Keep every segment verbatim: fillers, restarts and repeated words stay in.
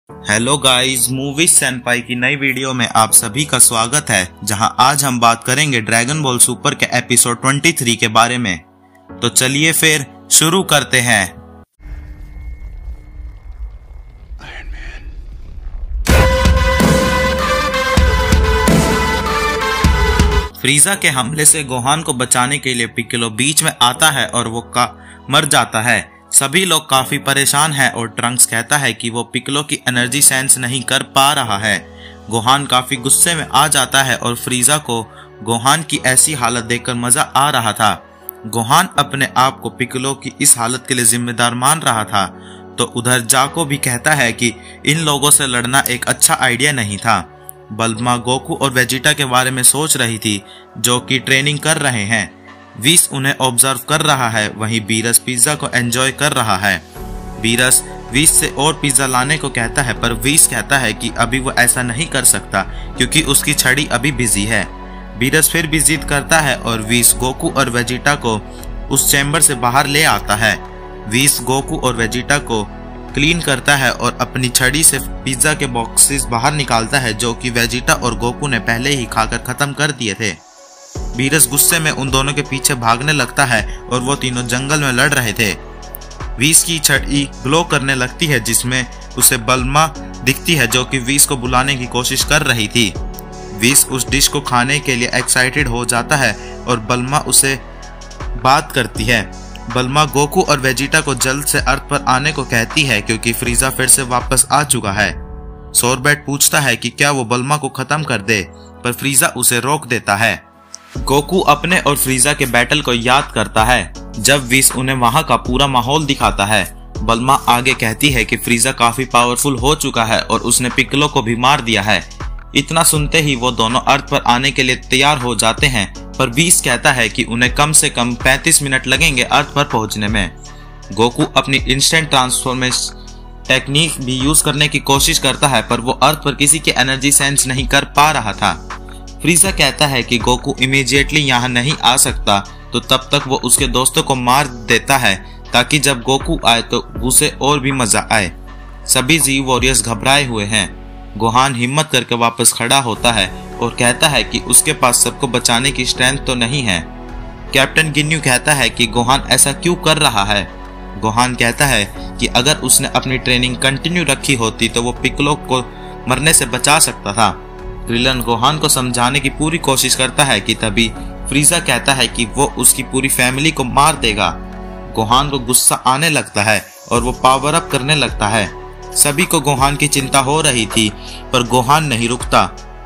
Hello guys, movie सेनपाई की नई video में आप सभी का स्वागत है, जहां आज हम बात करेंगे ड्रैगन बॉल सुपर के एपिसोड तेईस के बारे में। तो चलिए फिर शुरू करते हैं। फ्रीजा के हमले से गोहान को बचाने के लिए पिक्कोलो बीच में आता है और वो का मर जाता है। सभी लोग काफी परेशान हैं और ट्रंक्स कहता है कि वो पिक्कोलो की एनर्जी सेंस नहीं कर पा रहा है। गोहान काफी गुस्से में आ जाता है और फ्रीजा को गोहान की ऐसी हालत देखकर मजा आ रहा था। गोहान अपने आप को पिक्कोलो की इस हालत के लिए जिम्मेदार मान रहा था। तो उधर जाको भी कहता है कि इन लोगों से लड़ना एक अच्छा आइडिया नहीं था। बल्मा गोकू और वेजिटा के बारे में सोच रही थी, जो कि ट्रेनिंग कर रहे हैं। वीस उन्हें ऑब्जर्व कर रहा है, वहीं बीरस पिज्जा को एंजॉय कर रहा है। बीरस वीस से और पिज्जा लाने को कहता है, पर वीस कहता है कि अभी वो ऐसा नहीं कर सकता क्योंकि उसकी छड़ी अभी बिजी है। बीरस फिर भी जिद करता है और वीस गोकू और वेजिटा को उस चैम्बर से बाहर ले आता है। वीस गोकू और वेजिटा को क्लीन करता है और अपनी छड़ी से पिज्जा के बॉक्सेस बाहर निकालता है, जो कि वेजिटा और गोकू ने पहले ही खाकर खत्म कर दिए थे। बीरस गुस्से में उन दोनों के पीछे भागने लगता है और वो तीनों जंगल में लड़ रहे थे। वीस की छड़ी ग्लो करने लगती है, जिसमें उसे बल्मा दिखती है, जो कि वीस को बुलाने की कोशिश कर रही थी। वीस उस डिश को खाने के लिए एक्साइटेड हो जाता है और बल्मा उसे बात करती है। बल्मा गोकू और वेजिटा को जल्द से अर्थ पर आने को कहती है क्योंकि फ्रीजा फिर से वापस आ चुका है। सोरबेट पूछता है कि क्या वो बल्मा को खत्म कर दे, पर फ्रीजा उसे रोक देता है। गोकू अपने और फ्रीजा के बैटल को याद करता है, जब वीस उन्हें वहां का पूरा माहौल दिखाता है। बल्मा आगे कहती है कि फ्रीजा काफी पावरफुल हो चुका है और उसने पिक्कोलो को भी मार दिया है। इतना सुनते ही वो दोनों अर्थ पर आने के लिए तैयार हो जाते हैं, पर वीस कहता है कि उन्हें कम से कम पैंतीस मिनट लगेंगे अर्थ पर पहुंचने में। गोकू अपनी इंस्टेंट ट्रांसफॉर्मेशन टेक्निक भी यूज करने की कोशिश करता है, पर वो अर्थ पर किसी की एनर्जी सेंस नहीं कर पा रहा था। फ्रीजा कहता है कि गोकू इमीडिएटली यहाँ नहीं आ सकता, तो तब तक वो उसके दोस्तों को मार देता है ताकि जब गोकू आए तो उसे और भी मजा आए। सभी जी वॉरियर्स घबराए हुए हैं। गोहान हिम्मत करके वापस खड़ा होता है और कहता है कि उसके पास सबको बचाने की स्ट्रेंथ तो नहीं है। कैप्टन गिन्यू कहता है कि गोहान ऐसा क्यों कर रहा है। गोहान कहता है कि अगर उसने अपनी ट्रेनिंग कंटिन्यू रखी होती तो वो पिक्कोलो को मरने से बचा सकता था। क्रिलन गोहान को समझाने की पूरी कोशिश करता है कि तभी फ्रीजा कहता है कि वो उसकी पूरी फैमिली को मार देगा। गोहान को गुस्सा आने लगता है और वो पावर अप करने लगता है। सभी को गोहान की चिंता हो रही थी, पर गोहान नहीं रुकता।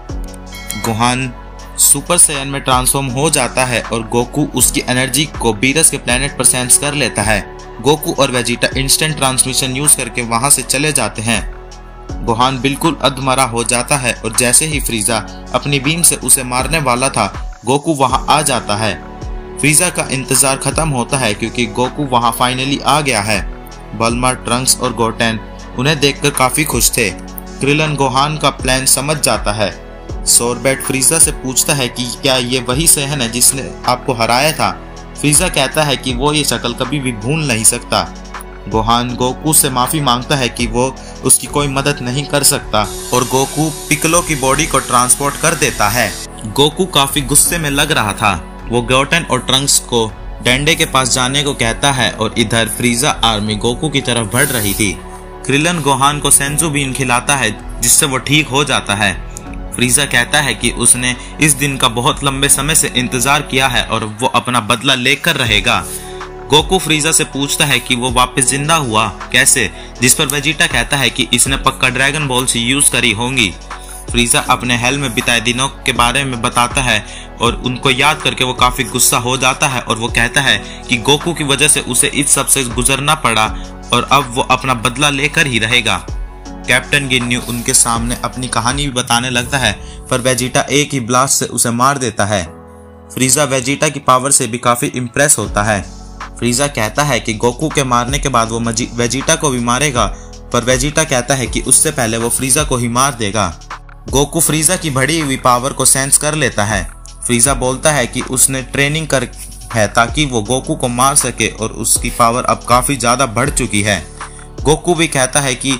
गोहान सुपर सैयन में ट्रांसफॉर्म हो जाता है और गोकू उसकी एनर्जी को बीरस के प्लेनेट पर सेंस कर लेता है। गोकू और वेजिटा इंस्टेंट ट्रांसमिशन यूज करके वहां से चले जाते हैं। गोहान बिल्कुल अधमरा हो जाता है और जैसे ही फ्रीजा अपनी बीम से उसे मारने वाला था, गोकू वहां आ जाता है। फ्रीजा का इंतजार खत्म होता है क्योंकि गोकू वहां फाइनली आ गया है। बल्मा, ट्रंक्स और गोटेन उन्हें देखकर काफी खुश थे। क्रिलन गोहान का प्लान समझ जाता है। सोरबेट फ्रीजा से पूछता है कि क्या ये वही सैयन है जिसने आपको हराया था। फ्रीजा कहता है कि वो ये शक्ल कभी भी भूल नहीं सकता। गोहान गोकू से माफी मांगता है कि वो उसकी कोई मदद नहीं कर सकता और गोकू पिक्कोलो की बॉडी को ट्रांसपोर्ट कर देता है। गोकू काफी गुस्से में लग रहा था। वो गोटेन और ट्रंक्स को डंडे के पास जाने को कहता है और इधर फ्रीजा आर्मी गोकू की तरफ बढ़ रही थी। क्रिलन गोहान को सेंजू बीन खिलाता है, जिससे वो ठीक हो जाता है। फ्रीजा कहता है कि उसने इस दिन का बहुत लंबे समय से इंतजार किया है और वो अपना बदला लेकर रहेगा। गोकू फ्रीजा से पूछता है कि वो वापस जिंदा हुआ कैसे, जिस पर वेजिटा कहता है कि इसने पक्का ड्रैगन बॉल से यूज करी होंगी। फ्रीजा अपने हेल में बिताए दिनों के बारे में बताता है और उनको याद करके वो काफी गुस्सा हो जाता है और वो कहता है कि गोकू की वजह से उसे इस सब से गुजरना पड़ा और अब वो अपना बदला लेकर ही रहेगा। कैप्टन गिन्यू उनके सामने अपनी कहानी भी बताने लगता है, पर वेजिटा एक ही ब्लास्ट से उसे मार देता है। फ्रीजा वेजिटा की पावर से भी काफी इम्प्रेस होता है। फ्रीजा कहता है कि गोकू के मारने के बाद वो वेजिटा को भी मारेगा, पर वेजिटा कहता है कि उससे पहले वो फ्रीजा को ही मार देगा। गोकू फ्रीजा की बढ़ी हुई पावर को सेंस कर लेता है। फ्रीजा बोलता है कि उसने ट्रेनिंग कर है ताकि वो गोकू को मार सके और उसकी पावर अब काफी ज्यादा बढ़ चुकी है। गोकू भी कहता है कि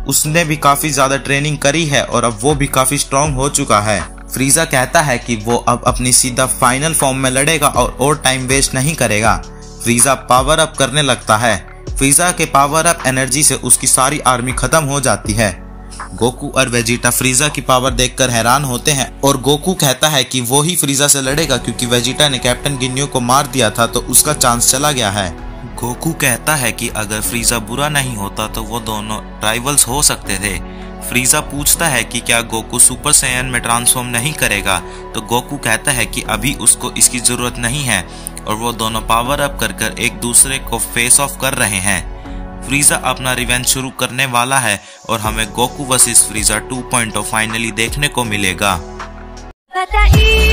उसने भी काफी ज्यादा ट्रेनिंग करी है और अब वो भी काफी स्ट्रांग हो चुका है। फ्रीजा कहता है कि वो अब अपनी सीधा फाइनल फॉर्म में लड़ेगा और और टाइम वेस्ट नहीं करेगा। फ्रीजा पावर अप करने लगता है। फ्रीजा के पावर अप एनर्जी से उसकी सारी आर्मी खत्म हो जाती है। गोकू और वेजिटा फ्रीजा की पावर देखकर हैरान होते हैं और गोकू कहता है कि वो ही फ्रीजा से लड़ेगा क्योंकि वेजिटा ने कैप्टन गिन्यू को मार दिया था तो उसका चांस चला गया है। गोकू कहता है कि अगर फ्रीजा बुरा नहीं होता तो वो दोनों राइवल्स हो सकते थे। फ्रीजा पूछता है कि क्या गोकू सुपर सैयन में ट्रांसफॉर्म नहीं करेगा, तो गोकू कहता है कि अभी उसको इसकी जरूरत नहीं है और वो दोनों पावर अप कर कर एक दूसरे को फेस ऑफ कर रहे हैं। फ्रीजा अपना रिवेंज शुरू करने वाला है और हमें Goku versus Frieza two point O finally देखने को मिलेगा।